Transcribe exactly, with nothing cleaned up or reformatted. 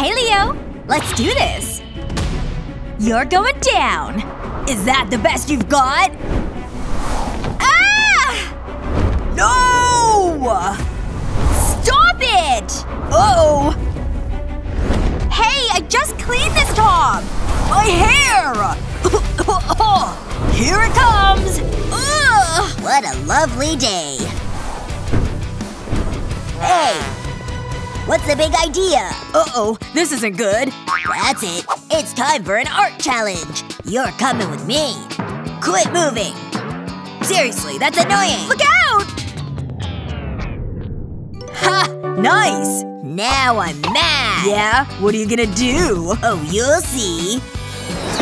Hey, Leo. Let's do this. You're going down. Is that the best you've got? Ah! No! Stop it! Uh-oh. Hey, I just cleaned this top! My hair! Here it comes! Ugh. What a lovely day. Hey! What's the big idea? Uh-oh. This isn't good. That's it. It's time for an art challenge. You're coming with me. Quit moving. Seriously, that's annoying. Look out! Ha! Nice! Now I'm mad. Yeah? What are you gonna do? Oh, you'll see.